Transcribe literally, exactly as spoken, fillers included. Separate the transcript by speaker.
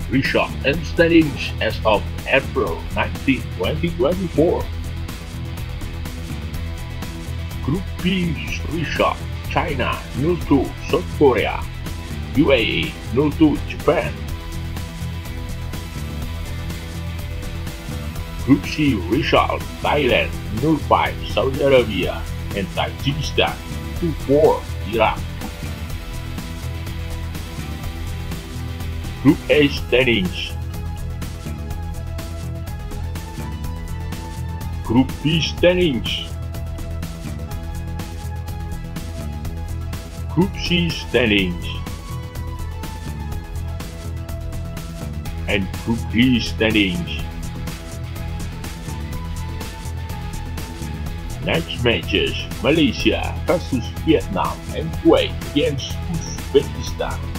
Speaker 1: Result and standings as of April nineteenth, twenty twenty-four. Group B result: China nil two South Korea, U A E nil two Japan. Group C result: Thailand nil five Saudi Arabia and Tajikistan two four Iraq. Group A standings. Group B standings. Group C standings. And Group D standings. Next matches: Malaysia versus Vietnam and Kuwait against Uzbekistan.